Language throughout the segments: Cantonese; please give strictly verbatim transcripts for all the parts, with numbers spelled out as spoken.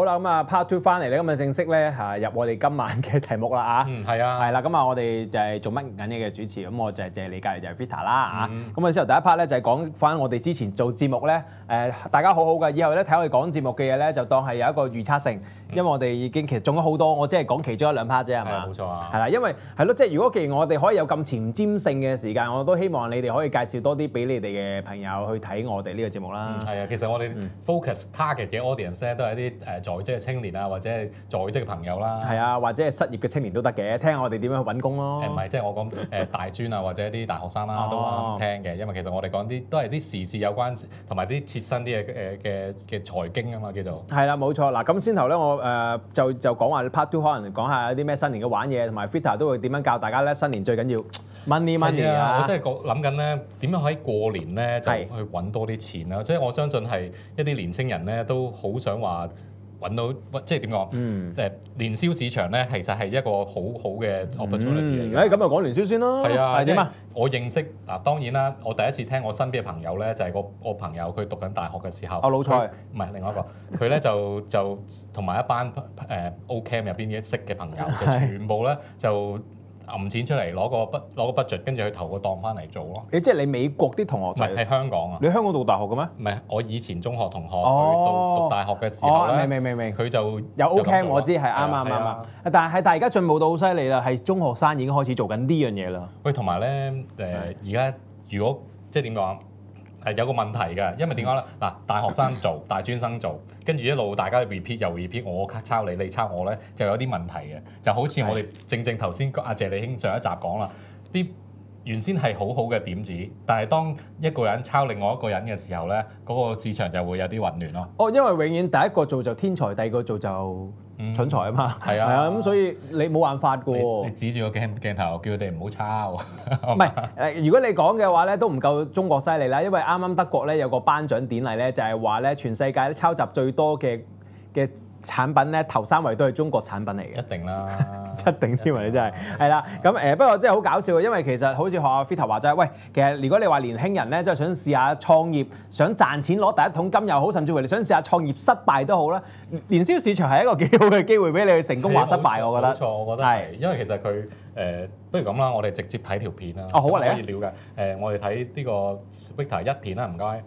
啦，咁啊 Part Two 翻嚟咧，咁啊正式咧嚇入我哋今晚嘅題目啦啊。 嗯，係啊。 係啦，咁啊我哋就係做乜緊嘢嘅主持，咁我就係謝你隔離就係 Vita 啦嚇。 嗯咁啊之後第一 part 咧就係講翻我哋之前做節目咧，誒大家好好嘅，以後咧睇我哋講節目嘅嘢咧就當係有一個預測性，因為我哋已經其實中咗好多，我只係講其中一兩 part 啫係嘛？ 冇錯啊。 係啦，因為係咯，即係如果既然我哋可以有咁前瞻性嘅時間，我都希望你哋可以介紹多啲俾你哋嘅朋友去睇我哋呢個節目啦。 係啊，其實我哋 focus target 嘅 audience 咧都係啲誒在職嘅青年啊，或者係在職嘅朋友啦。 係啊，或者係失業嘅青年都得嘅，聽下我哋點樣去揾工咯。 誒唔係，即係我講誒大專啊，或者啲大學生啦都啱聽嘅，因為其實我哋講啲都係啲時事有關，同埋啲切身啲嘅誒嘅嘅財經啊嘛叫做。 係啦，冇錯。嗱咁先頭咧，我誒就就講話 part two 可能講下有啲咩新年嘅玩嘢，同埋 Vita 都會點樣教大家咧新年最緊要 money money 啊！ 我真係覺諗緊咧點樣可以過年咧就去揾多啲錢啦，即係我相信係一啲年青人咧都好想話。揾到即係點講？嗯，誒年宵市場咧，其實係一個好好嘅 opportunity 嚟嘅。 誒咁就講年宵先咯。 係啊， 係點啊？ 我認識嗱，當然啦，我第一次聽我身邊嘅朋友咧，就係個我朋友佢讀緊大學嘅時候。 哦，老蔡。 唔係另外一個，佢咧就就同埋一班誒 O Camp 入邊嘅識嘅朋友，就全部咧就。揞錢出嚟攞個筆攞個 budget，跟住去投個檔翻嚟做咯。 你即係你美國啲同學唔係係香港啊？ 你香港讀大學嘅咩？ 唔係，我以前中學同學佢讀讀大學嘅時候咧， 明明明明， 佢就有 O Camp 我知係啱啱啱啱。但係大家進步到好犀利啦，係中學生已經開始做緊呢樣嘢啦。 喂，同埋咧誒，而家如果即係點講？係有個問題㗎，因為點講咧？嗱，大學生做，大專生做，跟住一路大家 repeat 又 repeat，我抄你，你抄我咧，就有啲問題嘅。就好似我哋正正頭先阿謝利兄上一集講啦，啲原先係好好嘅點子，但係當一個人抄另外一個人嘅時候咧，嗰個市場就會有啲混亂咯。 哦，因為永遠第一個做就天才，第二個做就蠢材啊嘛。係啊，係啊，咁所以你冇辦法㗎喎。 你指住個鏡鏡頭叫佢哋唔好抄。 唔係誒，如果你講嘅話咧，都唔夠中國犀利啦。因為啱啱德國咧有個頒獎典禮咧，就係話咧全世界抄襲最多嘅嘅產品咧，頭三位都係中國產品嚟嘅。 一定啦， 一定添啊！你真係係啦。咁誒，不過真係好搞笑嘅，因為其實好似學阿 Vita 話齋，喂，其實如果你話年輕人咧，即係想試下創業，想賺錢攞第一桶金又好，甚至乎你想試下創業失敗都好啦，年宵市場係一個幾好嘅機會俾你去成功或失敗，我覺得。 冇錯，我覺得係，因為其實佢誒、呃，不如咁啦，我哋直接睇條片啦。 哦，好啊，嚟啊！ 可以了解誒、呃，我哋睇呢個 Vita 一片啦，唔該。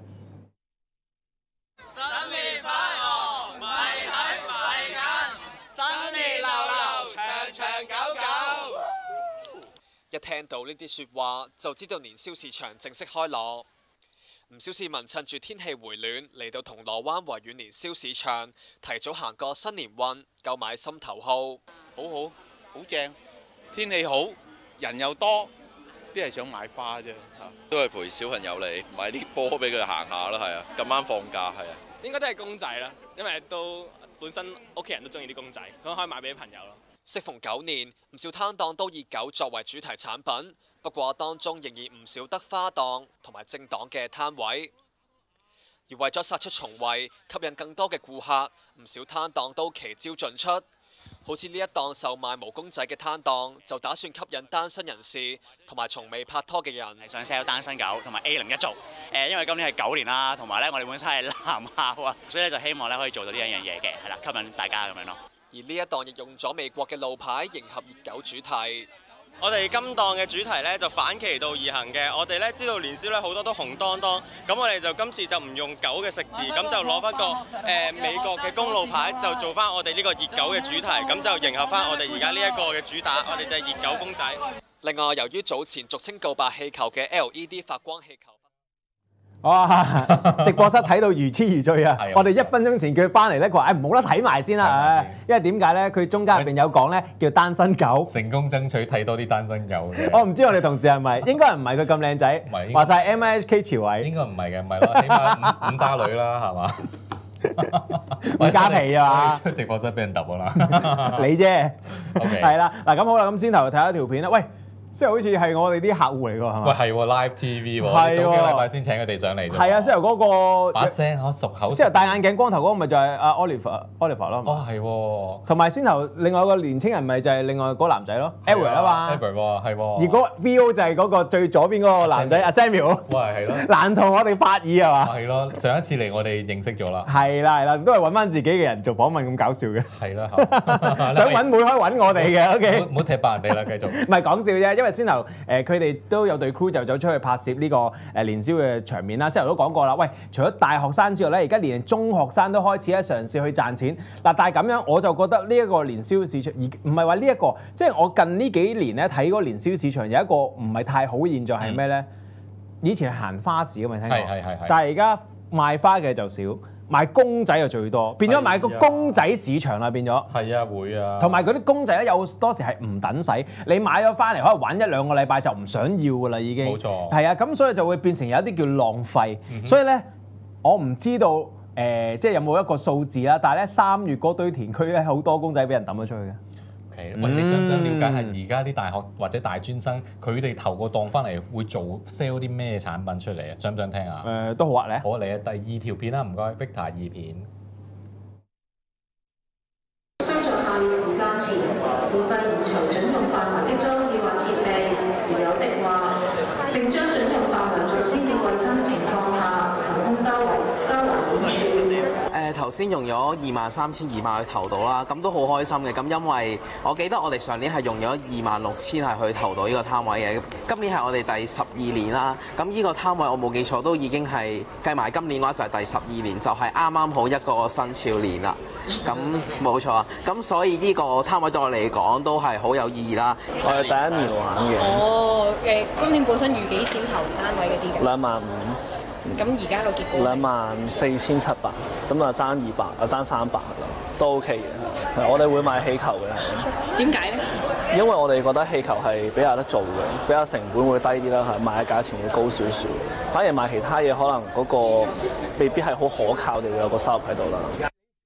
一聽到呢啲説話，就知道年宵市場正式開鑼。唔少市民趁住天氣回暖，嚟到銅鑼灣維園年宵市場，提早行過新年運，購買心頭好。 好好，好正，天氣好，人又多，啲係想買花啫。 都係陪小朋友嚟買啲波俾佢行下啦，係啊，咁啱放假係啊。 應該都係公仔啦，因為都本身屋企人都中意啲公仔，咁可以買俾朋友咯。 適逢狗年，唔少攤檔都以狗作為主題產品，不過當中仍然唔少得花檔同埋正檔嘅攤位。而為咗殺出重圍，吸引更多嘅顧客，唔少攤檔都奇招盡出。好似呢一檔售賣毛公仔嘅攤檔，就打算吸引單身人士同埋從未拍拖嘅人。 想 sell 單身狗同埋 A 零一族，誒，因為今年係狗年啦，同埋咧我哋本身係男校啊，所以咧就希望咧可以做到呢一樣嘢嘅，係啦，吸引大家咁樣咯。 而呢一檔亦用咗美國嘅路牌迎合熱狗主題。 我哋今檔嘅主題咧就反其道而行嘅，我哋咧知道年宵咧好多都紅當當，咁我哋就今次就唔用狗嘅食字，咁就攞翻個誒、呃、美國嘅公路牌，就做翻我哋呢個熱狗嘅主題，咁就迎合翻我哋而家呢一個嘅主打，我哋就係熱狗公仔。 另外，由於早前俗稱告白氣球嘅 L E D 發光氣球。 哇！直播室睇到如痴如醉啊！我哋一分鐘前叫佢翻嚟咧，佢話：誒唔好啦，睇埋先啦，誒，因為點解咧？佢中間入邊有講咧，叫單身狗。 成功爭取睇多啲單身狗嘅。 我唔知我哋同事係咪？應該唔係佢咁靚仔。話晒 M I H K 朝偉。 應該唔係嘅，唔係啦，起碼五五加女啦，係嘛？ 五加皮啊嘛！ 直播室俾人揼啊啦。 你啫。係啦，嗱咁好啦，咁先頭睇一條片啦。喂， 即係好似係我哋啲客戶嚟㗎，係嘛？ 喂係喎 live T V 喎， 係喎早幾個禮拜先請佢哋上嚟啫。 係啊，之後嗰個把聲可熟口熟。 之後戴眼鏡光頭嗰個咪就係阿 Oliver Oliver 咯。 哦係喎。 同埋先頭另外一個年青人咪就係另外嗰個男仔咯 Edward 啊嘛。 Edward 喎係喎。 而嗰 V O 就係嗰個最左邊嗰個男仔阿 Samuel。 喂係咯。 難同我哋發耳係嘛？ 係咯，上一次嚟我哋認識咗啦。 係啦係啦，都係揾翻自己嘅人做訪問咁搞笑嘅。 係啦， 想揾妹可以揾我哋嘅 ，OK。 唔好踢爆人哋啦，繼續。 唔係講笑啫，因為先頭誒佢哋都有隊 crew 就走出去拍攝呢個誒年宵嘅場面啦。先頭都講過啦，喂，除咗大學生之外咧，而家連中學生都開始咧嘗試去賺錢。嗱，但係咁樣我就覺得呢一個年宵市場，而唔係話呢一個，即係我近呢幾年咧睇嗰個年宵市場有一個唔係太好嘅現象係咩咧？嗯、以前係行花市㗎嘛，聽過。係係係。但係而家賣花嘅就少。買公仔就最多，變咗買個公仔市場啦，變咗。係啊，會啊。同埋嗰啲公仔咧，有多時係唔等使，你買咗翻嚟可以玩一兩個禮拜就唔想要噶啦，已經。冇錯。係啊，咁所以就會變成有一啲叫浪費。嗯、所以咧，我唔知道誒、呃，即係有冇一個數字啦。但係咧，三月嗰堆填區咧，好多公仔俾人抌咗出去嘅。喂，你想唔想了解下而家啲大學或者大專生佢哋投個檔翻嚟會做 sell 啲咩產品出嚟啊？想唔想聽啊？誒、呃，都好啊，咧。好啊，嚟啊！第二條片啦，唔該 ，Victor 二片。相信下列時間前，自費移除準用範圍的裝置或設備，如有的話，並將準用範圍在清潔衞生情況下提供交還交還本處。 誒頭先用咗二萬三千二百去投到啦，咁都好開心嘅。咁因為我記得我哋上年係用咗二萬六千係去投到呢個攤位嘅，今年係我哋第十二年啦。咁呢個攤位我冇記錯都已經係計埋今年嘅話就係第十二年，就係啱啱好一個生肖年啦。咁冇錯啊，咁所以呢個攤位對我嚟講都係好有意義啦。 我係第一年玩嘅。 哦，誒，今年本身預幾錢投單位嗰啲嘅？ 兩萬五。 咁而家個結果？ 兩萬四千七百，咁就爭二百，啊爭三百都 OK 嘅。係，我哋會買氣球嘅。點解咧？因為我哋覺得氣球係比較得做嘅，比較成本會低啲啦，係賣嘅價錢會高少少。反而賣其他嘢可能嗰個未必係好可靠地會有個收入喺度啦。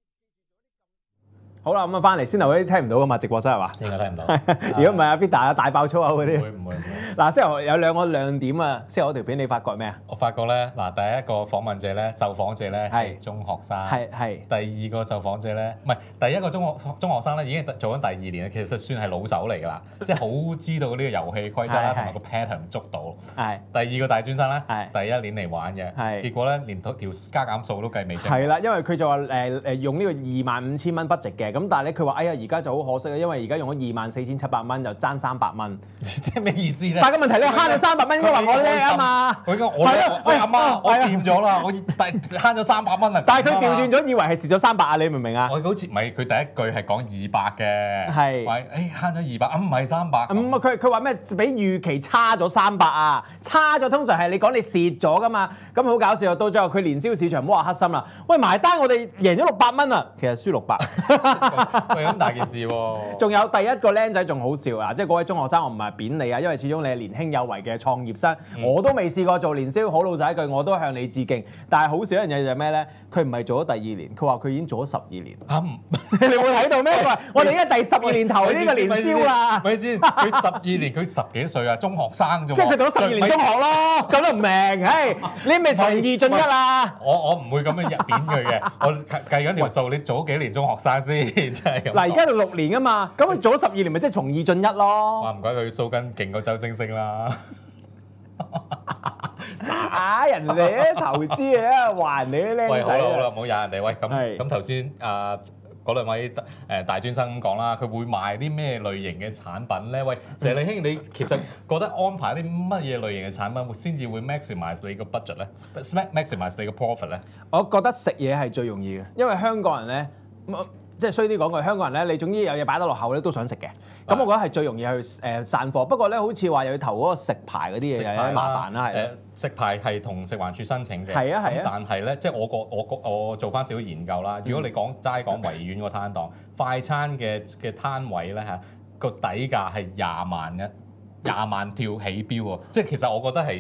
好啦，咁啊翻嚟先頭嗰啲聽唔到噶嘛，直播室係嘛？應該聽唔到。如果唔係阿 Peter 大爆粗口嗰啲。唔會唔會。嗱，先頭有兩個亮點啊，先頭嗰條片你發覺咩啊？我發覺咧，嗱，第一個訪問者咧，受訪者咧係中學生。係係。第二個受訪者咧，唔係第一個中學中學生咧，已經做緊第二年，其實算係老手嚟㗎啦，即係好知道呢個遊戲規則啦，同埋個 pattern 捉到。係。第二個大專生咧，係第一年嚟玩嘅，係。結果咧，連條加減數都計未清。係啦，因為佢就話誒誒用呢個二萬五千蚊 budget 嘅。咁但係咧，佢話：哎呀，而家就好可惜啊，因為而家用咗二萬四千七百蚊，就爭三百蚊。即係咩意思咧？但係個問題，你慳咗三百蚊，應該話我叻啊嘛。我應該我叻，喂阿媽，我掂咗啦，我但係慳咗三百蚊啊！但係佢調轉咗，以為係蝕咗三百啊！你明唔明啊？我好似唔係，佢第一句係講二百嘅，係話誒慳咗二百，啊唔係三百。唔係佢佢話咩？比預期差咗三百啊！差咗通常係你講你蝕咗噶嘛。咁好搞笑，到最後佢年宵市場唔好話黑心啦。喂，埋單我哋贏咗六百蚊啊！其實輸六百。喂，咁大件事喎！仲有第一個僆仔仲好笑啊！即係嗰位中學生，我唔係貶你啊，因為始終你係年輕有為嘅創業生，嗯、我都未試過做年宵，好老實一句，我都向你致敬。但係好少一樣嘢就係咩咧？佢唔係做咗第二年，佢話佢已經做咗十二年。嚇、嗯！你會睇到咩？我哋而家第十二年頭呢個年宵啦。咪先？佢十二年，佢十幾歲啊，中學生啫喎。即係佢讀咗十二年中學咯，咁都唔明？唉，你咪同二進一啊！我我唔會咁樣入貶佢嘅，我計緊條數，你做咗幾年中學生先？真係咁。嗱，而家就六年啊嘛，咁佢做咗十二年，咪即係從二進一咯。哇！唔怪佢蘇根勁過周星星啦。耍人哋啲投資啊，還你啲僆仔。喂，好啦好啦，唔好惹人哋。喂，咁咁頭先啊嗰兩位誒大專生咁講啦，佢會賣啲咩類型嘅產品咧？喂，謝麗卿，你其實覺得安排啲乜嘢類型嘅產品先至會 maximize 你個 budget 咧 ，maximize 你個 profit 咧？我覺得食嘢係最容易嘅，因為香港人咧。即係衰啲講句，香港人咧，你總之有嘢擺得落口咧，都想食嘅。咁我覺得係最容易去誒散貨。不過咧，好似話又要投嗰個食牌嗰啲嘢，有啲麻煩啦。係誒食牌係同食環署申請嘅。係啊係啊。但係咧，即係我個我個我做翻少少研究啦。如果你講齋講維園個攤檔，快餐嘅嘅攤位咧嚇個底價係廿萬嘅，廿萬跳起標喎。即係其實我覺得係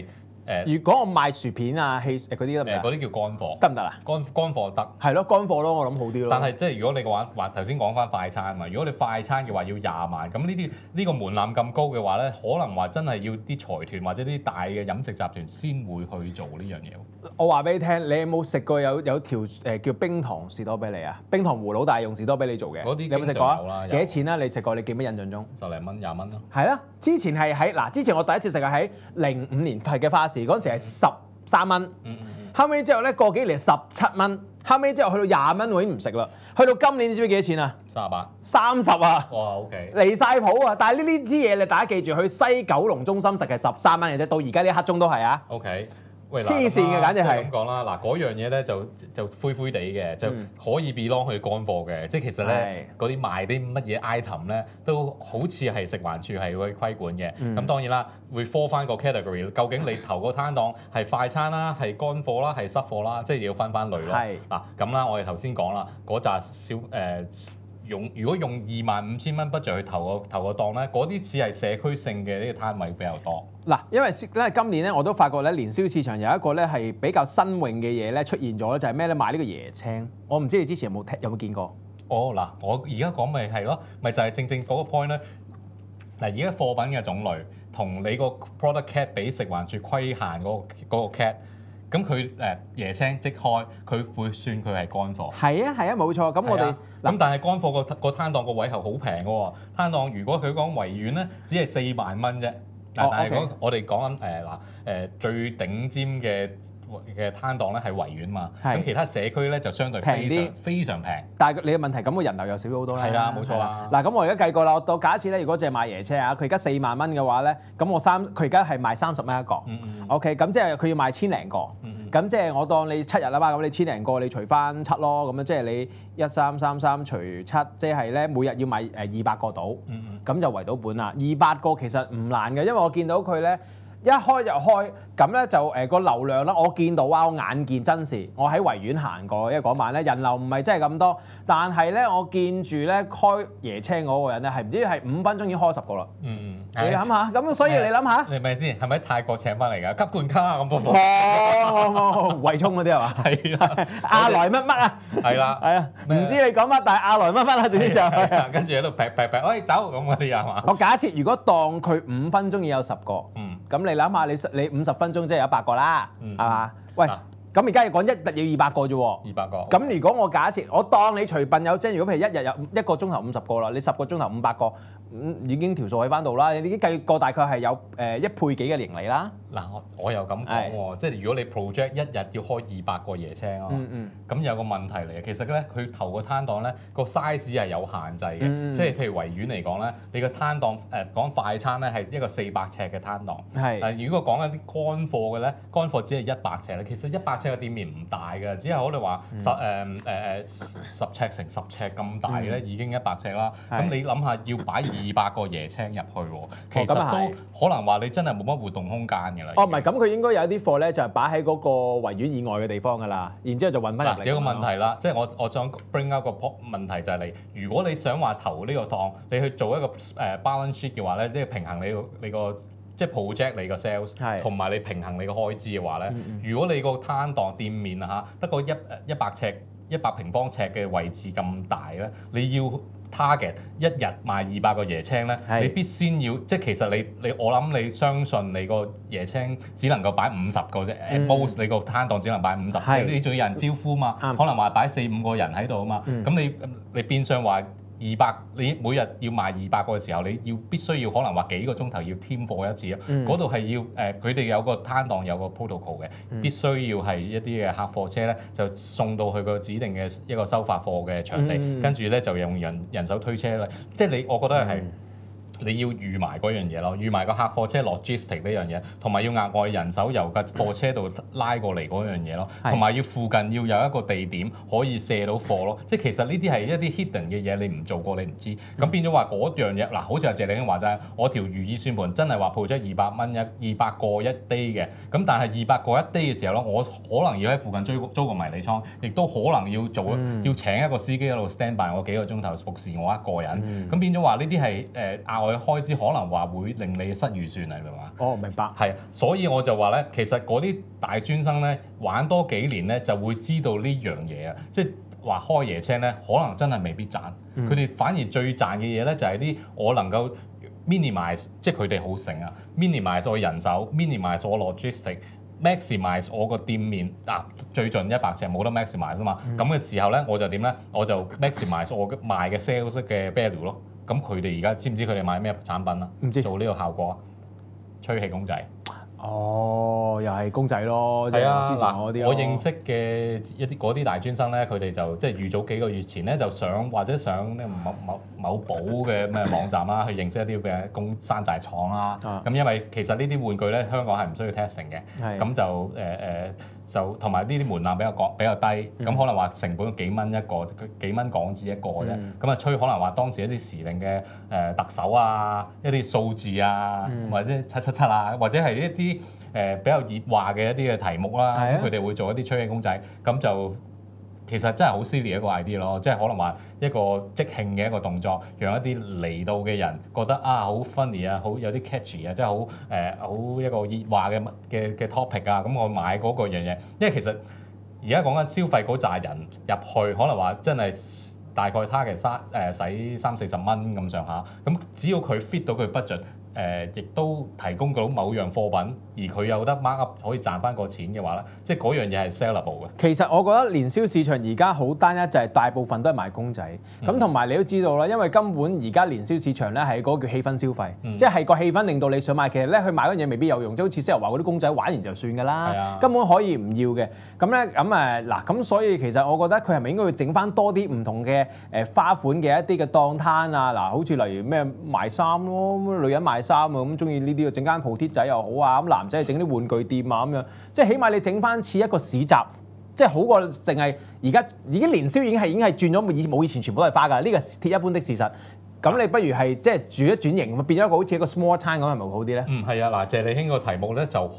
誒，如果我賣薯片啊、氣誒嗰啲得唔得？ 誒嗰啲叫乾貨， 得唔得啊？ 乾乾貨得。 係咯，乾貨咯，我諗好啲咯。 但係即係如果你嘅話話頭先講翻快餐嘛，如果你快餐嘅話要廿萬，咁呢啲呢個門檻咁高嘅話咧，可能話真係要啲財團或者啲大嘅飲食集團先會去做呢樣嘢。 我話俾你聽，你有冇食過有有條誒叫冰糖士多啤梨啊？冰糖葫蘆，但係用士多啤梨做嘅。 嗰啲你有冇食過啊？幾多錢啊？你食過？你記唔記得印象中？ 十零蚊、廿蚊咯。 係啦，之前係喺嗱，之前我第一次食係喺零五年嘅花市，嗰陣時係十三蚊。嗯嗯嗯。後尾之後咧，過幾年十七蚊，後尾之後去到廿蚊，我已經唔食啦。去到今年你知唔知幾多錢啊？ 三十八。三十啊！ 哇 ，OK。離晒譜啊！但係呢呢支嘢你大家記住，去西九龍中心食係十三蚊嘅啫，到而家呢一刻鐘都係啊。 OK。喂， 黐線嘅簡直係咁講啦，嗱嗰樣嘢咧就就灰灰地嘅，就可以 belong 去乾貨嘅，即係其實咧嗰啲賣啲乜嘢 item 咧都好似係食環署係會規管嘅。咁、嗯、當然啦，會 fall 翻個 category， 究竟你投個攤檔係快餐啦、係乾貨啦、係濕貨啦，即係要分翻類咯。嗱咁啦，我哋頭先講啦，嗰扎小誒。呃用如果用二萬五千蚊 budget 去投個投個檔咧，嗰啲似係社區性嘅呢個攤位比較多。 嗱，因為咧今年咧我都發覺咧年宵市場有一個咧係比較新穎嘅嘢咧出現咗，就係咩咧賣呢個椰青。我唔知你之前有冇聽有冇見過？ 哦嗱，我而家講咪係咯，咪就係、是、正正嗰個 point 咧。嗱，而家貨品嘅種類同你個 product cat 俾食環署規限嗰、嗰個嗰個 cat。咁佢誒椰青即開，佢會算佢係乾貨。係啊係啊，冇錯。咁我哋咁、啊、但係乾貨個個攤檔個位係好平嘅喎。攤檔如果佢講維園咧，只係四萬蚊啫。嗱、哦，但係如果我哋講緊誒嗱誒最頂尖嘅嘅攤檔咧係維園嘛，咁其他社區咧就相對非常非常平。但係你嘅問題，咁個人流又少咗好多啦。係啊，冇錯啦。嗱，咁我而家計過啦，我到假設咧，如果淨係賣椰青啊，佢而家四萬蚊嘅話咧，咁我三佢而家係賣三十蚊一個。嗯嗯。OK，咁即係佢要賣千零個。嗯嗯。咁即係我當你七日啦嘛，咁你千零個你除翻七咯，咁樣即係你一三三三除七，即係咧每日要賣誒二百個到。嗯嗯。咁就圍到本啦，二百個其實唔難嘅，因為我見到佢咧。一開就開，咁咧就誒個、呃、流量啦，我見到啊，我眼見真事，我喺維園行過，因為嗰晚咧人流唔係真係咁多，但係咧我見住咧開椰青嗰個人咧係唔知係五分鐘已經開十個啦。嗯嗯，你諗下，咁所以你諗下，你咪先係咪喺泰國請翻嚟㗎？吸罐卡啊咁波波。冇冇冇，惠聰嗰啲係嘛？係啦，阿來乜乜啊？係啦，係啊，唔知你講乜，但係阿來乜乜啊，總之就係跟住喺度劈劈劈，喂走咁嗰啲係嘛？我假設如果當佢五分鐘已有十個，嗯，咁你。你諗下，你你五十分鐘即係有一百個啦，係嘛、嗯？喂，咁而家要講一日要二百個啫喎，二百個。咁如果我假設我當你隨笨有精，如果譬如一日有一個鐘頭五十個啦，你十個鐘頭五百個，嗯、已經條數喺翻度啦，你已經計過大概係有誒一倍幾嘅盈利啦。嗱，我我又咁講喎，即係如果你 project 一日要開二百個椰青啊，咁、嗯嗯、有個問題嚟嘅，其實咧佢投個攤檔咧個 size 係有限制嘅，即係、嗯、譬如維園嚟講咧，你個攤檔誒講快餐咧係一個四百尺嘅攤檔，係，但如果講緊啲乾貨嘅咧，乾貨只係一百尺咧，其實一百尺嘅店面唔大嘅，只係可能話十誒誒誒十尺乘十尺咁大咧，已經一百尺啦。咁、嗯、你諗下要擺二百個椰青入去喎，其實都可能話你真係冇乜活動空間嘅。哦，唔係，咁佢應該有啲貨咧，就係擺喺嗰個維園以外嘅地方㗎啦，然之後就運翻入嚟。有個問題啦，即係我我想 bring up 個問題就係你，如果你想話投呢個檔，你去做一個誒 balance sheet 嘅話咧，即係平衡你個你個即係 project 你個 sales， 同埋你平衡你個開支嘅話咧，嗯、如果你個攤檔店面啊嚇得個一一百尺一百平方尺嘅位置咁大咧，你要target 一日賣二百個椰青咧，你必先要即係其實你你我諗你相信你個椰青只能夠擺五十個啫 at most 你個攤檔只能擺五十，你仲要有人招呼嘛，嗯、可能話擺四五個人喺度啊嘛，咁、嗯、你你變相話二百，你每日要賣二百個嘅時候，你要必須要可能話幾個鐘頭要添貨一次啊，嗰度係要誒佢哋有個攤檔有個 protocol 嘅，嗯、必須要係一啲嘅客貨車咧就送到去個指定嘅一個收發貨嘅場地，嗯、跟住咧就用人人手推車咧，即係你我覺得係。嗯你要預埋嗰樣嘢咯，預埋個客貨車 logistic 呢樣嘢，同埋要額外人手由個貨車度拉過嚟嗰樣嘢咯，同埋要附近要有一個地點可以卸到貨咯。即係其實呢啲係一啲 hidden 嘅嘢，你唔做過你唔知。咁、嗯、變咗話嗰樣嘢嗱，好似阿謝麗卿話齋，我條如意算盤真係話鋪咗二百蚊一二百個一 day 嘅，咁但係二百個一 day 嘅時候咧，我可能要喺附近租租個迷你倉，亦都可能要做、嗯、要請一個司機喺度 stand by 我幾個鐘頭服侍我一個人。咁、嗯、變咗話呢啲係誒額外開支可能話會令你失預算嚟，明嘛？ 哦，明白。 係，所以我就話咧，其實嗰啲大專生咧玩多幾年咧就會知道呢樣嘢啊，即係話開椰青咧可能真係未必賺，佢哋、嗯、反而最賺嘅嘢咧就係啲我能夠 minimize， 即係佢哋好醒啊 ，minimize 我人手 ，minimize 我 logistic。maximize 我個店面啊，最盡一百尺冇得 maximize 啊嘛，咁嘅、嗯、時候咧我就點咧？我就 maximize 我賣嘅 sales 嘅 value 咯。咁佢哋而家知唔知佢哋買咩產品啊？唔知做呢個效果啊？吹氣公仔。 哦，又係公仔咯，即係之前嗰啲。 我認識嘅一啲嗰啲大專生咧，佢哋就即係預早幾個月前咧就上或者上咧某某某寶嘅咩網站啦，去認識一啲嘅工山寨廠啦。咁、啊、因為其實呢啲玩具咧，香港係唔需要 testing 嘅，咁就誒誒、呃、就同埋呢啲門檻比較高比較低，咁、嗯、可能話成本幾蚊一個，幾蚊港紙一個嘅啫。咁啊、嗯、吹可能話當時一啲時令嘅誒特首啊，一啲數字啊，嗯、或者七七七啊，或者係一啲誒、呃、比較熱話嘅一啲嘅題目啦，咁佢哋會做一啲吹氣公仔，咁就其實真係好 silly 一個 idea 咯，即係可能話一個即興嘅一個動作，讓一啲嚟到嘅人覺得啊好 funny 啊，好有啲 catchy 啊，即係好誒好一個熱話嘅嘅嘅 topic 啊，咁我買嗰個樣嘢，因為其實而家講緊消費嗰扎人入去，可能話真係大概他嘅三誒使三四十蚊咁上下，咁只要佢 fit 到佢 budget。誒、呃，亦都提供到某樣貨品，而佢有得 mark up 可以賺翻個錢嘅話咧，即係嗰樣嘢係 sellable 嘅。 其實我覺得年宵市場而家好單一，就係、是、大部分都係賣公仔。咁同埋你都知道啦，因為根本而家年宵市場咧係嗰個叫氣氛消費，嗯、即係個氣氛令到你想買。其實咧去買嗰樣嘢未必有用，即係好似 Sir 話嗰啲公仔玩完就算㗎啦，啊、根本可以唔要嘅。咁咧咁誒嗱，咁所以其實我覺得佢係咪應該要整翻多啲唔同嘅誒花款嘅一啲嘅檔攤啊？嗱，好似例如咩賣衫咯，女人賣衫啊，咁中意呢啲啊，整間鋪貼仔又好啊，咁男仔整啲玩具店啊咁樣，即係起碼你整翻似一個市集，即係好過淨係而家已經年宵已經係已經係轉咗以冇以前全部都係花㗎，呢個鐵一般的事實。咁你不如係即係轉一轉型，變咗一個好似一個 small time 咁，係咪好啲咧？ 嗯，係啊，嗱，謝利興個題目咧就好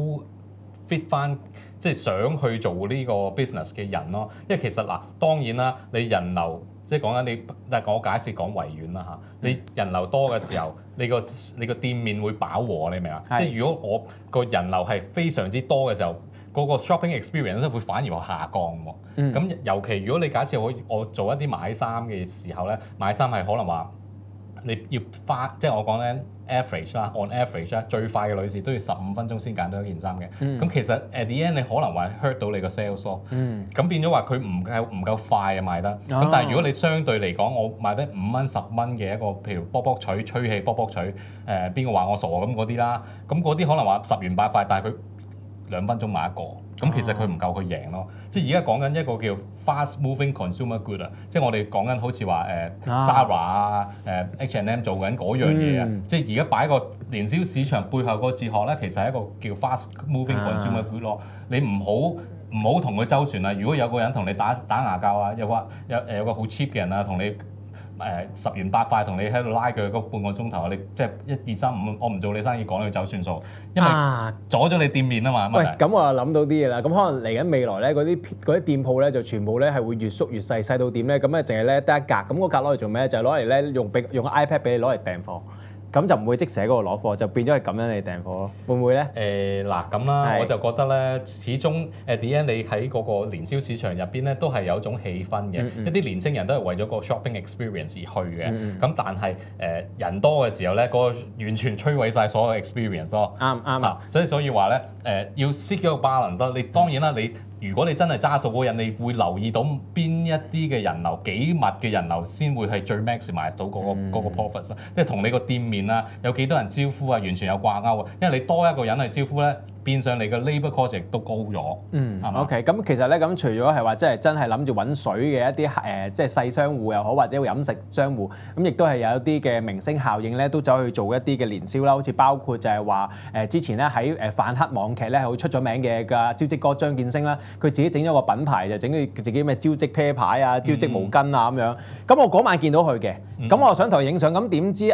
fit 翻，即係想去做呢個 business 嘅人咯。因為其實嗱，當然啦，你人流。即係講緊你，但係我假設講維園啦嚇，你人流多嘅時候，你個你個店面會飽和，你明嘛？是即係如果我個人流係非常之多嘅時候，嗰、那個 shopping experience 咧會反而會下降喎。咁、嗯、尤其如果你假設我我做一啲買衫嘅時候咧，買衫係可能話你要花，即係我講咧 average 啦 ，on average 啦，最快嘅女士都要十五分鐘先揀到一件衫嘅。咁、嗯、其實 at the end 你可能話 hurt 到你個 sales 咯。咁、嗯、變咗話佢唔夠唔夠快啊賣得。咁、哦、但係如果你相對嚟講，我賣得五蚊十蚊嘅一個，譬如卜卜錘、吹氣卜卜錘，誒邊個話我傻咁嗰啲啦，咁嗰啲可能話十元八塊，但係佢兩分鐘買一個。咁其實佢唔夠佢贏咯，即係而家講緊一個叫 fast moving consumer good 啊，即係我哋講緊好似話誒 Zara 啊、誒 H and M 做緊嗰樣嘢啊，嗯、即係而家擺個年宵市場背後個哲學咧，其實係一個叫 fast moving consumer good 咯，你唔好唔好同佢周旋啊！如果有個人同你打打牙交啊，又話有誒有個好 cheap 嘅人啊，同你。誒、呃、十元八塊同你喺度拉佢嗰半個鐘頭，你即係一二三五，我唔做你生意，講你走算數，因為阻咗你店面啊嘛。 喂，咁我又諗到啲嘢啦，咁可能嚟緊未來咧，嗰啲嗰啲店鋪咧就全部咧係會越縮越細，細到點咧？咁咧淨係咧得一格，咁嗰格攞嚟做咩？就係攞嚟咧用俾用個 iPad 俾你攞嚟訂貨。咁就唔會即時喺嗰度攞貨，就變咗係咁樣嚟訂貨咯，會唔會咧？ 誒嗱咁啦，我就覺得咧，始終誒點解你喺嗰個年宵市場入邊咧，都係有一種氣氛嘅。嗯嗯、一啲年青人都係為咗個 shopping experience 而去嘅。咁、嗯嗯、但係誒、呃、人多嘅時候咧，嗰、嗰個完全摧毀晒所有 experience 咯。啱啱啊！所以所以話咧，誒、呃、要 seek 一個 balance 你當然啦，你。如果你真係揸數嗰人，你會留意到邊一啲嘅人流，幾密嘅人流先會係最 maximize 到嗰、嗰個嗰、嗯、個 profit 啊！即係同你個店面啊，有幾多人招呼啊，完全有掛鈎啊！因為你多一個人去招呼咧，變相你嘅 labour cost 亦都高咗。嗯，係嘛？OK，咁其實咧，咁除咗係話即係真係諗住揾水嘅一啲誒、呃，即係細商戶又好，或者飲食商戶，咁亦都係有一啲嘅明星效應咧，都走去做一啲嘅年宵啦。好似包括就係話誒之前咧喺誒反黑網劇咧係好出咗名嘅嘅招積哥張建聲啦。佢自己整咗個品牌就整佢自己咩招積啤牌啊、招積毛巾啊咁樣。咁我嗰晚見到佢嘅，咁我想同佢影相，咁點知啊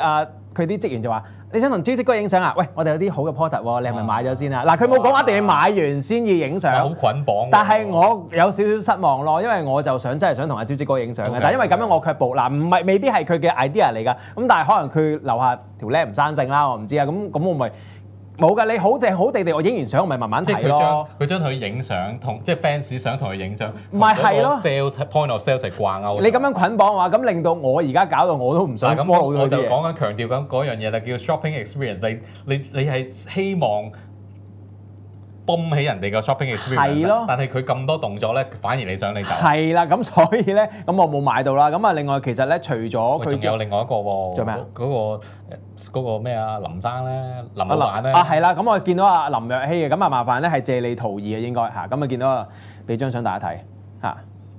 佢啲職員就話：你想同招職哥影相啊？喂，我哋有啲好嘅 product 喎，你係咪買咗先啊？嗱，佢冇講話一定要買完先要影相， 好捆綁。 但係我有少少失望咯，因為我就想真係想同阿招職哥影相嘅，但係因為咁樣我卻步。嗱，唔係未必係佢嘅 idea 嚟㗎，咁但係可能佢樓下條僆唔生性啦，我唔知啊。咁咁我咪。冇㗎，你好地好地地，我影完相我咪慢慢睇咯。 佢將佢影相同即係 fans 想同佢影相， 唔係係咯 ，sales point of sales 係掛鈎。 你咁樣捆綁嘅話，咁令到我而家搞到我都唔想 follow 我就講緊強調緊嗰樣嘢啦，叫 shopping experience 你。你你你係希望泵起人哋個 shopping experience，但係佢咁多動作咧，反而你想你走。 係啦，咁所以咧，咁我冇買到啦。咁啊，另外其實咧，除咗佢仲有另外一個喎， 做咩啊？ 嗰個嗰個咩啊？林生咧，林老闆咧。 啊，係啦，咁我見到阿林若曦嘅，咁啊麻煩咧係借你圖二嘅應該嚇，咁啊見到俾張相大家睇嚇。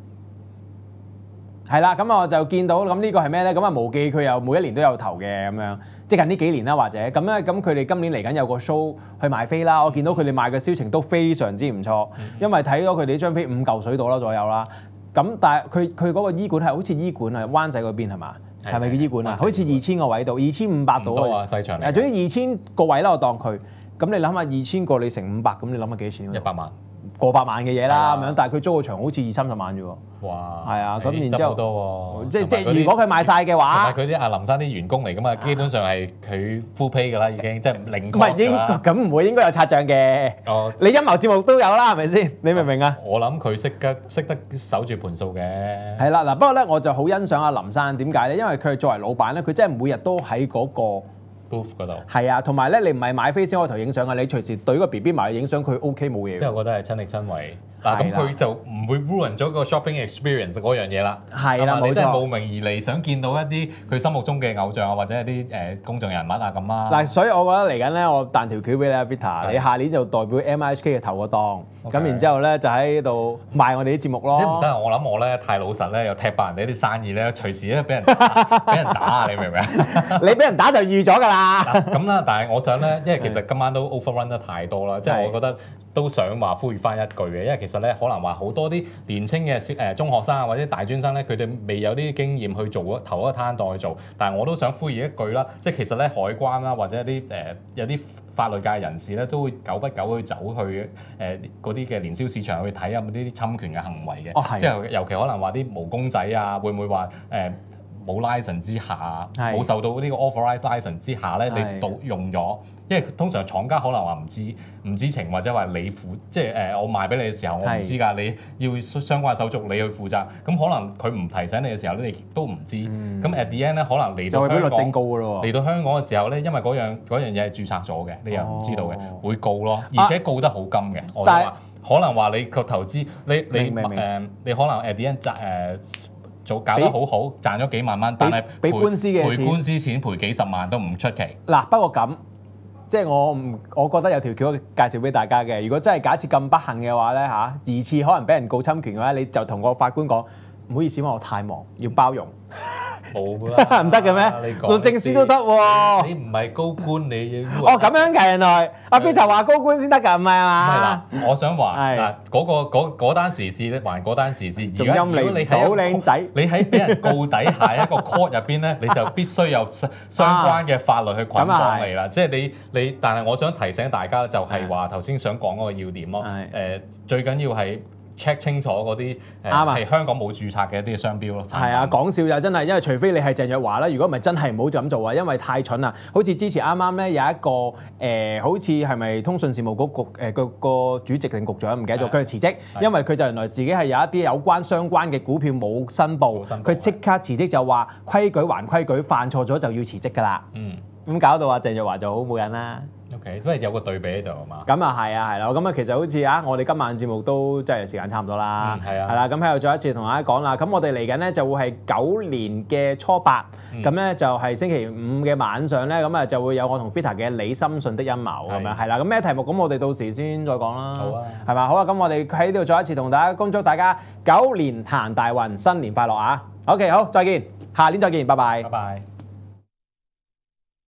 係啦，咁我就見到咁呢個係咩咧？咁啊無記佢又每一年都有投嘅咁樣。即近呢幾年啦，或者咁咧，咁佢哋今年嚟緊有個 show 去賣飛啦，我見到佢哋賣嘅銷情都非常之唔錯，因為睇到佢哋張飛五嚿水到啦左右啦。咁但係佢佢嗰個醫館係好似醫館啊，灣仔嗰邊係嘛？係咪叫醫館啊？好似二千個位度，二千五百度啊，細場嚟。 誒，總之二千個位啦，我當佢。咁你諗下二千個你乘五百，咁你諗下幾錢？ 一百萬。 過百萬嘅嘢啦咁樣，但係佢租個場好似二三十萬啫喎。 哇！ 係啊，咁然之後多即即如果佢賣晒嘅話， 佢啲阿林生啲員工嚟㗎嘛，基本上係佢 full pay 㗎啦，已經即係零 cost 唔係應咁唔會應該有拆帳嘅。哦，你陰謀節目都有啦，係咪先？你明唔明啊？ 我諗佢識得識得守住盤數嘅。 係啦，嗱不過咧，我就好欣賞阿林生，點解咧？因為佢作為老闆咧，佢真係每日都喺嗰個 booth 嗰度。 係啊，同埋咧，你唔係買飛先可以同影相啊，你隨時對個 B B 埋去影相，佢 OK 冇嘢。 即係我覺得係親力親為。嗱咁佢就唔會 ruin 咗個 shopping experience 嗰樣嘢啦。 係啦，冇錯。 你都係慕名而嚟，想見到一啲佢心目中嘅偶像啊，或者一啲誒公眾人物啊咁啦。 嗱，所以我覺得嚟緊咧，我彈條橋俾你啊 Vita，你下年就代表 M I H K 嘅頭個檔，咁然之後咧就喺度賣我哋啲節目咯。 即係唔得，我諗我咧太老實咧，又踢爆人哋啲生意咧，隨時咧俾人俾人打啊！你明唔明啊？ 你俾人打就預咗㗎啦。 咁啦，但係我想咧，因為其實今晚都 overrun 得太多啦，即係我覺得。都想話呼籲翻一句嘅，因為其實咧可能話好多啲年青嘅小誒中學生啊或者大專生咧，佢哋未有啲經驗去做嗰頭一攤檔去做，但係我都想呼籲一句啦，即係其實咧海關啦或者一啲誒、呃、有啲法律界人士咧都會久不久去走去誒嗰啲嘅年宵市場去睇下呢啲侵權嘅行為嘅， 哦、 即係尤其可能話啲毛公仔啊，會唔會話誒？呃冇 license 之下，冇受到呢個 authorized license 之下咧，你盜用咗，因為通常廠家可能話唔知唔知情，或者話你負，即係誒、呃、我賣俾你嘅時候我唔知㗎，你要相關手續你去負責，咁可能佢唔提醒你嘅時候咧，你都唔知。咁、嗯、at the end 咧，可能嚟到香港嚟到香港嘅時候咧，因為嗰樣嗰樣嘢係註冊咗嘅，你又唔知道嘅，哦、會告咯，而且告得好金嘅。啊、我就話可能話你個投資，你你誒、呃、你可能 at the end 誒。呃做搞得好好，賺咗幾萬蚊，但係俾官司嘅賠官司錢賠幾十萬都唔出奇。 嗱，不過咁，即係我唔，我覺得有條橋介紹俾大家嘅。如果真係假設咁不幸嘅話咧嚇，疑似可能俾人告侵權嘅話，你就同個法官講，唔好意思，因為我太忙，要包容。 冇啦， 唔得嘅咩？律政司都得喎。 你唔係高官，你哦咁樣嘅原來，阿 Peter 話高官先得㗎，唔係嘛？ 係啦，我想話嗱，嗰個嗰嗰單時事咧，還嗰單時事。而家如果你係靚仔， 你喺俾人告底下一個 court 入邊咧，你就必須有相關嘅法律去捆綁你啦。即係你你，但係我想提醒大家就係話頭先想講嗰個要點咯。誒，最緊要係。check 清楚嗰啲誒係香港冇註冊嘅一啲商標咯。 係啊，講笑就真係，因為除非你係鄭若驊啦，如果唔係真係唔好就咁做啊，因為太蠢啦。好似之前啱啱咧有一個誒、呃，好似係咪通訊事務局局誒個個主席定局長唔記得咗，佢係辭職，因為佢就原來自己係有一啲有關相關嘅股票冇申報，佢即刻辭職就話規矩還規矩，犯錯咗就要辭職㗎啦。嗯，咁搞到阿鄭若驊就好冇癮啦。 OK，因為有個對比喺度啊嘛。 咁啊係啊係啦，咁啊其實好似啊，我哋今晚節目都真係時間差唔多啦。 嗯，係啊。 係啦，咁喺度再一次同大家講啦。咁我哋嚟緊咧就會係九年嘅初八，咁咧、嗯、就係星期五嘅晚上咧，咁啊就會有我同 Vita 嘅你深信的陰謀咁樣係啦。咁咩題目？咁我哋到時先再講啦。好啊。係嘛？好啊。咁我哋喺呢度再一次同大家恭祝大家九年行大運，新年快樂啊！OK，好，再見，下年再見，拜拜。 拜拜。